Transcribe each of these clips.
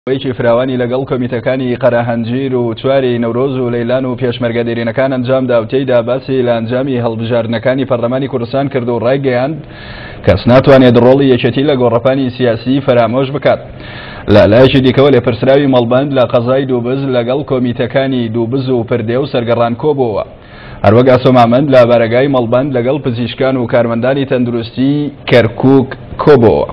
وەیکی فراوانی لەگەڵ کۆمیتەکانی قەراهەنجیر و چواری نەورۆز و لەیلان و پێشمەرگەدێرینەکان ئەنجامدا و تێیدا باسی لە ئەنجامی هەڵبژاردنەکانی پەرلەمانی کوردستان کرد و ڕایگەیاند کەس ناتوانێت ڕۆڵی یەکێتی لە گۆڕەپانی سیاسی فەرامۆش بکات. لە لایەکی دیکەوە لێپرسراوی مەڵبەند لە قەزای دووبز لەگەڵ کۆمیتەکانی دووبز و پردێ و سەرگەڕان کۆبووە. هەروەک ئاسۆمامەند لە بارگای مەڵبەند لەگەڵ پزیشکان و کارمەندانی تەندروستی کەرکووک کۆبووە.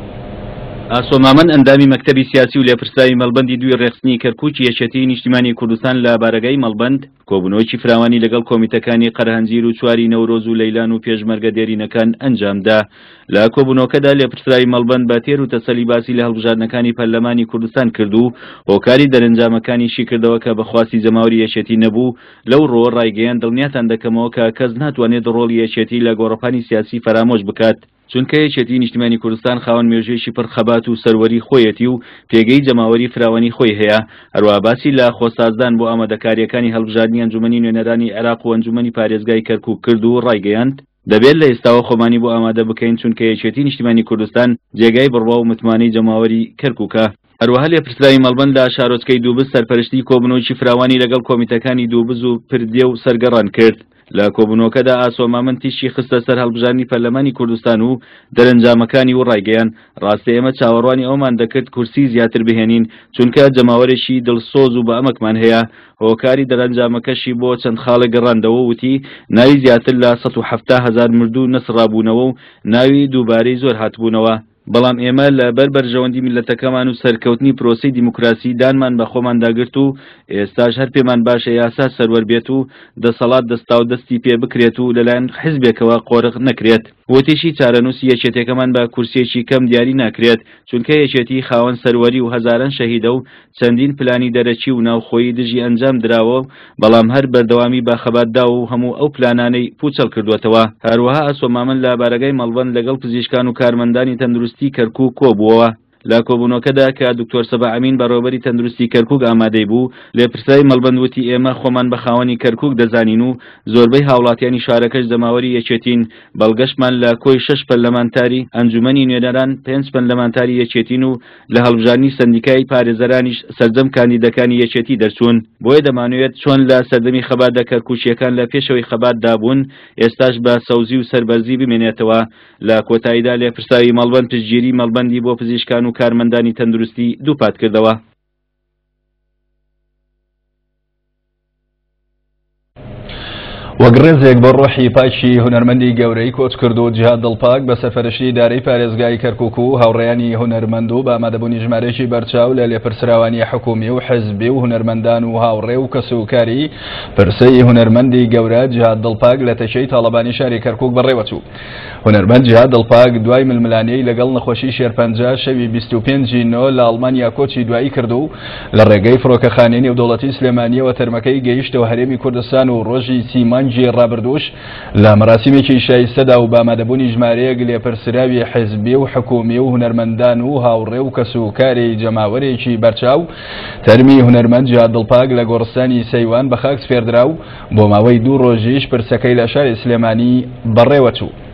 ئاسۆمامەند ئەندامی مەکتەبی سیاسی و لێپرسراوی مەڵبەندی دوی ڕێخستنی کەرکووکی یەکێتی نیشتیمانی کوردستان لە بارگای مەڵبەند کۆبوونەوەکی فراوانی لەگەڵ کۆمیتەکانی قەرهەنجیر و چواری نەورۆز و لەیلان و پێشمەرگەدێرینەکان ئەنجامدا. لە کۆبوونەوەکەدا لێپرسراوی مەڵبەند بە تێر و تەسەلی باسی لە هەڵبژاردنەکانی پەرلەمانی کوردستان کرد و هۆکاری دەرەنجامەکانیشی کردەوە کە بەخواستی جەماوەری یەکێتی نەبوو. لەو ڕۆ ڕایگەیان دڵنیاتان دەکەمەوە کە کەس ناتوانێت ڕۆڵی یەکێتی لە گۆڕەپانی سیاسی فەرامۆش بکات، چونکە یەکێتی نیشتیمانی کوردستان خاوەن مێژوویەکی پڕ خەبات و سەروەری خۆیەتی و پێگەی جەماوەری فراوانی خۆی هەیە. هەروەها باسی لە خۆسازدان بۆ ئامادەکاریەکانی هەڵبژاردننی ئەنجومەنی نوێنەرانی عێراق و ئەنجومەنی پارێزگای کەرکووک کرد و ڕایگەیاند دەبێت لە ئێستاوە خۆمانی بۆ ئامادە بکەین، چونکە یەکێتی نیشتیمانی کوردستان جێگای بڕوا و متمانەی جەماوەری کەرکووکە. هەروەها لێپرسراوی مەڵبەند لە شارۆچکەی دووبز سەرپەرشتی کۆبوونەوەکی فراوانی لەگەڵ کۆمیتەکانی دووبز و پردێ و سەرگەڕان کرد. لە کۆبوونەوەکەدا ئاسۆمامەند تیشی خستە سەر هەڵبژاردننی پەرلەمانی کوردستان و دەرەنجامەکانی و ڕایگەیان ڕاستی ئێمە چاوەڕوانی ئەومان دەکرد کورسی زیاتر بهێنین، چونکە جەماوەرێکی دڵسۆز و بە ئەمەکمان هەیە. هۆکاری دەرەنجامەکەشی بۆ چەند خاڵە گەڕاندەوە وتی ناوی زیاتر لە 170,000 مردوو نەسڕابوونەوە و ناوی دووبارەی زۆر هاتبوونەوە. بەڵام ئێمە لە بەربەرژەوەندی میلەتەکەمان و سەرکەوتنی پرۆسەی دیموکراسی دانمان بە خۆمان داگرت و ئێستاش هەر پێمان باشە یاسا سەروەر بێت و دەسەڵات دەستا و دەستی پێ بکرێت و لەلایەن حیزبێکەوە قۆرغ نەکرێت. وتیشی چارەنووسی یەکێتەکەمان بە کورسیەکی کەم دیاری ناکرێت، چونکە یەکێتی خاوەن سەروەری و هەزاران شەهیدە و چەندین پلانی دەرەچی و ناوخۆیی دژی ئەنجام دراوە، بەڵام هەر بەردەوامی باخەباتدا و هەموو ئەو پلانانەی پوچەڵ کردوێتەوە. هەروەها ئاسۆمامەند لە بارگای مەڵبەند لەگەڵ پزیشکان و کارمەندانی تەندروستی کەرکووک کۆبووەوە. لە کۆبوونەوەکەدا کە دکتۆر سەبا ئەمین بەڕێوەبەری تەندروستی کەرکووک ئامادەی بوو، لێپرسراوی مەڵبەند وتی ئێمە خۆمان بە خاوەنی کەرکووک دەزانین و زۆربەی هاوڵاتیانی شارەکەش جەماوەری یەکێتین. بەڵگەشمان لە کۆی 6 پەرلەمانتاری ئەنجومەنی نوێنەران 5 پەرلەمانتاری یەکێتین و لە هەڵبژاردننی سەندیکای پارێزەرانیش سەرجەم کاندیدەکانی یەکێتی دەرچوون. بۆیە دەمانوێت چۆن لە سەردەمی خەباتدا کەرکووچیەکان لە پێشەوەی خەبات دابوون ئێستاش بە سەوزی و سەربەرزی بمێنێتەوە. لە کۆتاییدا لێپرسراوی مەڵبەند پشتگیری مەڵبەندی بۆ پزیشکان و کارمەندانی تەندروستی دووپات کردەوە. وەک ڕێزێک بە ڕۆحی پاکی هونەرمەندی گەورەی کۆچ کرد و جیهاد دڵپاک بە سەرپەرشتی دارەی پارێزگای کەرکووک و هاوڕێیانی هونەرمەند و بە ئامادەبوونی ژمارەیەکی بەرچاو لە لێپرسراوانی حکومی و حزبی و هونەرمەندان و هاوڕێ و کەسوکاری پرسەی هونەرمەندی گەورە جیهاد دڵپاک لە تەشەی تاڵەبانی شاری کەرکووک بەڕێوەچوو. هونەرمەند جیهاد دڵپاک دوای ململانەی لەگەڵ نەخۆشی شێرپەنجە شەوی 25 نۆ لە ئەڵمانیا کۆچی دوایی کرد و لە ڕێگەی فڕۆکەخانەی نێودەوڵەتی سلێمانیەوە تەرمەکەی گەیشتەوە هەرێمی کوردستان و ڕۆژی سیمانجی ڕابردووش لە مەراسیمێکی شایستەدا و بە ئامادەبوونی ژمارەیەک لێپرسراوی حیزبی و حکومی و هونەرمەندان و هاوڕێ و کەسوکاری جەماوەرێکی بەرچاو تەرمی هونەرمەند جیهاد دڵپاک لە گۆڕستانی سەیوان بە خاک سپێردرا و بۆ ماوەی 2 ڕۆژیش پرسەکەی لە شاری سلێمانی بەڕێوەچوو.